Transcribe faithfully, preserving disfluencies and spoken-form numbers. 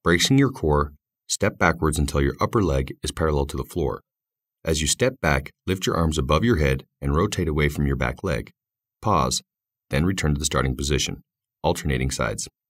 Bracing your core, step backwards until your upper leg is parallel to the floor. As you step back, lift your arms above your head and rotate away from your back leg. Pause, then return to the starting position, alternating sides.